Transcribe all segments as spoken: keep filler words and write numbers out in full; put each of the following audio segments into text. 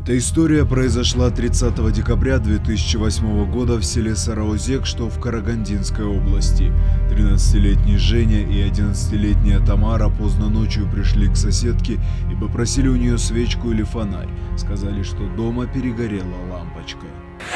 Эта история произошла тридцатого декабря две тысячи восьмого года в селе Сараозек, что в Карагандинской области. тринадцатилетний Женя и одиннадцатилетняя Тамара поздно ночью пришли к соседке и попросили у нее свечку или фонарь. Сказали, что дома перегорела лампочка.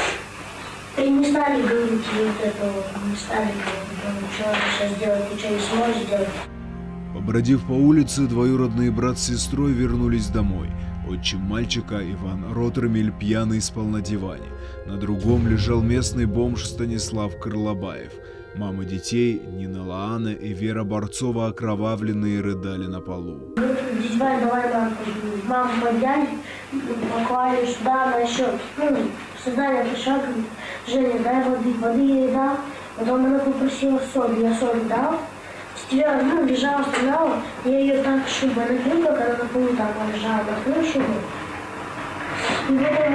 И не стали говорить вот этого, не стали говорить, что сейчас сделать, ты что не сможешь сделать. Побродив по улице, двоюродные брат с сестрой вернулись домой. Отчим мальчика, Иван Роттермиль, пьяный спал на диване. На другом лежал местный бомж Станислав Крылобаев. Мамы детей, Нина Лаана и Вера Борцова, окровавленные, рыдали на полу. Давай, давай, маму, маму подняли, поклали сюда, на счет. Ну, создали пришел, говорит, Женя, дай воды, воды я ей дал. Потом она попросила соль, я соль дал. Сестра, ну, лежала, стояла, я ее так шубой накрыл, как она на полу там лежала, накрыл шубой. И потом,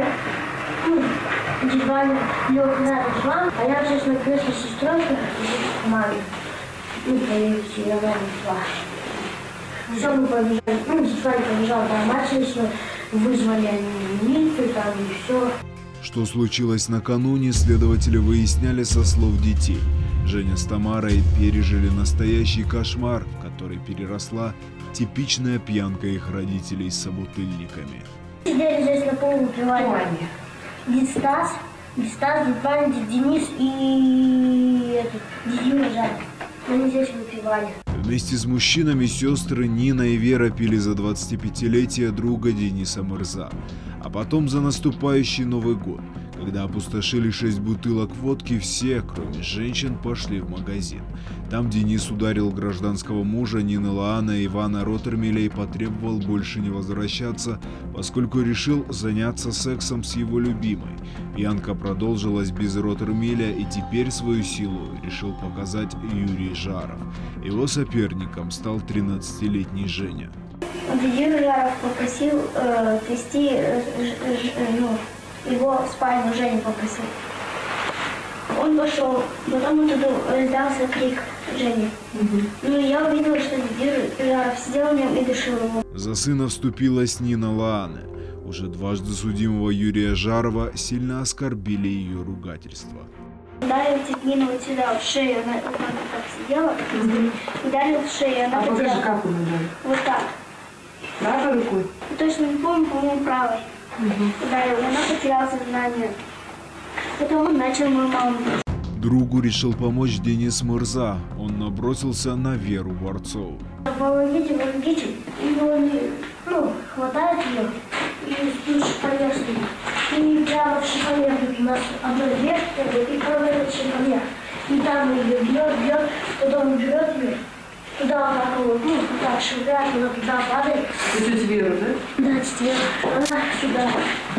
ну, диван лег рядом с мамой, а я сейчас на кресле с сестрой, с мамой. Ну, появилась, я мама шла. Все, мы побежали, ну, сестра побежала, там мать все вызвали они милицию, там, и все. Что случилось накануне, следователи выясняли со слов детей. Женя с Тамарой пережили настоящий кошмар, в который переросла типичная пьянка их родителей с собутыльниками. Сидели здесь на полу, выпивали. Дед Стас, дед Стас, дед Ваня, дед Денис и этот, дед Юра Жаров. Они здесь выпивали. Вместе с мужчинами сестры Нина и Вера пили за двадцатипятилетие друга Дениса Мырза, а потом за наступающий Новый год. Когда опустошили шесть бутылок водки, все, кроме женщин, пошли в магазин. Там Денис ударил гражданского мужа Нины Лаана Ивана Роттермиля и потребовал больше не возвращаться, поскольку решил заняться сексом с его любимой. Пьянка продолжилась без Роттермиля, и теперь свою силу решил показать Юрий Жаров. Его соперником стал тринадцатилетний Женя. Юрий Жаров попросил э, трясти э, э, ну, его в спальню, Женя попросил. Он пошел, потом оттуда раздался крик Жени. Угу. Ну я увидела, что Юрий Жаров сидел в нем и душил его. За сына вступилась Нина Лаана. Уже дважды судимого Юрия Жарова сильно оскорбили ее ругательства. Ударил Нину вот сюда, в шею, она вот так, вот так сидела, угу. Ударил в шею, она а потеряла. Покажи, как он ударил? Вот так. Правой рукой? Точно не помню, по-моему, правой. Угу. Ударил, она потеряла сознание. Потом он начал мою маму. Другу решил помочь Денис Мырза. Он набросился на Веру Борцову. Помогите, помогите. И он, ну, хватает ее и тут шифонер стоит. И прямо в шифонер у нас одной дверь, и проводит шифонер. И там ее бьет, бьет, потом берет ее. Туда вот так вот, ну, вот так швыряет, она туда падает. Это тетя Вера, да? Да, тетя Вера. Она сюда.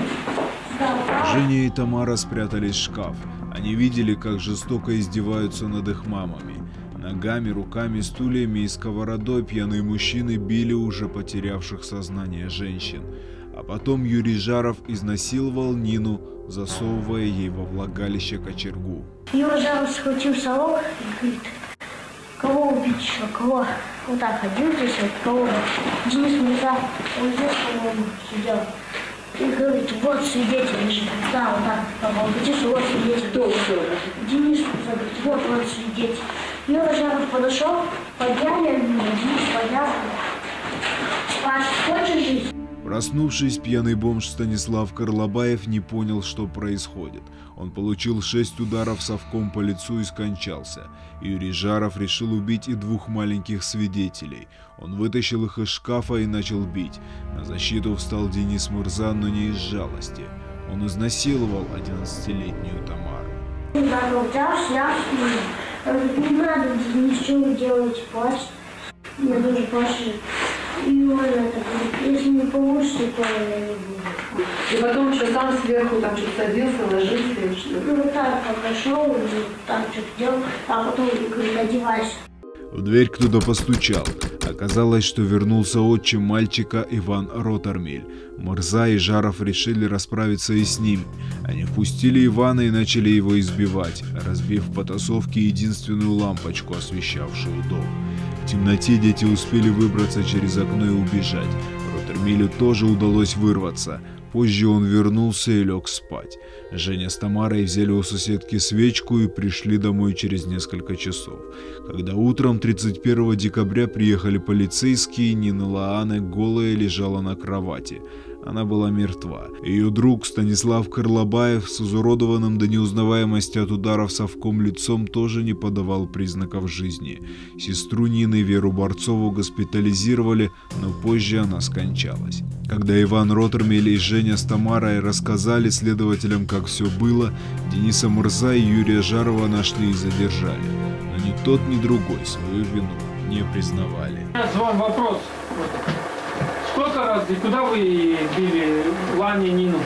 Сюда. Женя и Тамара спрятались в шкаф. Они видели, как жестоко издеваются над их мамами. Ногами, руками, стульями и сковородой пьяные мужчины били уже потерявших сознание женщин. А потом Юрий Жаров изнасиловал Нину, засовывая ей во влагалище кочергу. Юра Жаров схватил совок и говорит: кого убить еще, кого? Вот так ходил здесь, вот кого? Денис Мырза, он здесь, по-моему, сидел. И говорит: вот свидетель лежит. Да, вот так, по-моему, вот свидетель. Кто, кто? Денис Мырза говорит: вот он свидетель. Юра Жаров подошел, подняли, Денис поднял. Спрашивает: хочешь жить? Проснувшись, пьяный бомж Станислав Крылобаев не понял, что происходит. Он получил шесть ударов совком по лицу и скончался. Юрий Жаров решил убить и двух маленьких свидетелей. Он вытащил их из шкафа и начал бить. На защиту встал Денис Мырза, но не из жалости. Он изнасиловал одиннадцатилетнюю Тамару. Да, ну, взял, снял, не надо, ничего вы делаете, плачет. Я тоже плачу. И он это говорит: если не получится, то я не буду. И потом еще сам сверху там что-то садился, ложился, что ли? Ну вот так пошел, там что-то делал, а потом говорит: одевайся. В дверь кто-то постучал. Оказалось, что вернулся отчим мальчика Иван Роттермиль. Мырза и Жаров решили расправиться и с ним. Они впустили Ивана и начали его избивать, разбив в потасовке единственную лампочку, освещавшую дом. В темноте дети успели выбраться через окно и убежать. Роттермилю тоже удалось вырваться. Позже он вернулся и лег спать. Женя с Тамарой взяли у соседки свечку и пришли домой через несколько часов. Когда утром тридцать первого декабря приехали полицейские, Нина Лаане голая лежала на кровати. Она была мертва. Ее друг Станислав Карлабаев с изуродованным до неузнаваемости от ударов совком лицом тоже не подавал признаков жизни. Сестру Нины, Веру Борцову, госпитализировали, но позже она скончалась. Когда Иван Роттермель и Женя с Тамарой рассказали следователям, как все было, Дениса Мырза и Юрия Жарова нашли и задержали. Но ни тот, ни другой свою вину не признавали. Вам вопрос. Сколько раз и куда вы били Лане Нину?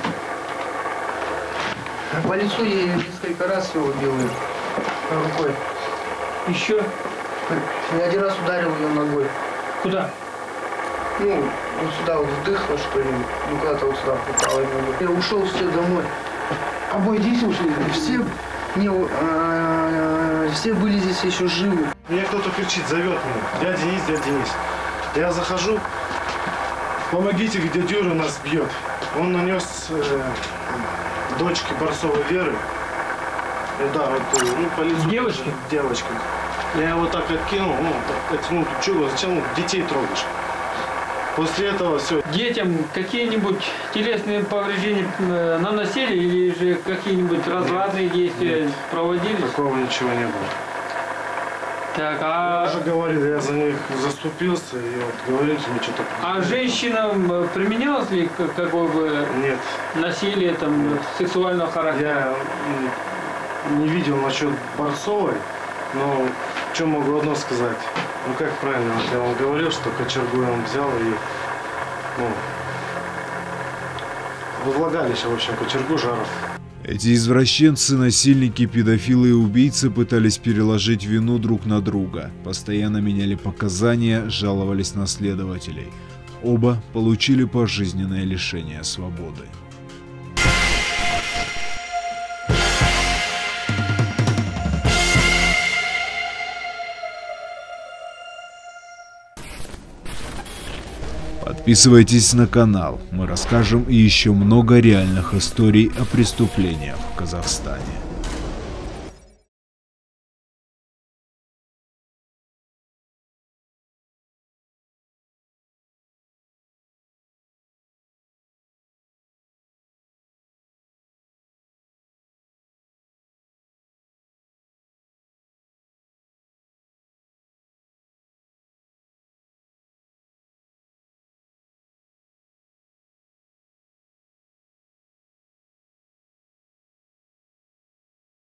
По лицу я несколько раз его бил рукой. Еще? Я один раз ударил ее ногой. Куда? Ну, вот сюда вот вдыхло, что ли, ну куда-то вот сюда попало немного. Я ушел все домой. Обои здесь ушли? Все, не, а, все были здесь еще живы. Мне кто-то кричит, зовет меня. Дядя Денис, дядя Денис. Я захожу. Помогите, дядя Юра нас бьет. Он нанес э, дочке Борцовой Веры удар, вот, ну, по лицу. Девочки? Девочка. Я его так откинул, ну, оттянул, чего, зачем детей трогаешь? После этого все. Детям какие-нибудь телесные повреждения наносили или же какие-нибудь развратные действия Нет. проводились? Такого ничего не было. Так, а... Я уже говорил, я за них заступился, и вот говорили, что мне что-то... А женщинам применялось ли какое бы Нет. насилие там, сексуального характера? Я не видел насчет Борцовой, но что могу одно сказать. Ну как правильно, вот я вам говорил, что кочергу он взял и, ну, во влагалище, в общем, кочергу Жаров. Эти извращенцы, насильники, педофилы и убийцы пытались переложить вину друг на друга, постоянно меняли показания, жаловались на следователей. Оба получили пожизненное лишение свободы. Подписывайтесь на канал, мы расскажем еще много реальных историй о преступлениях в Казахстане.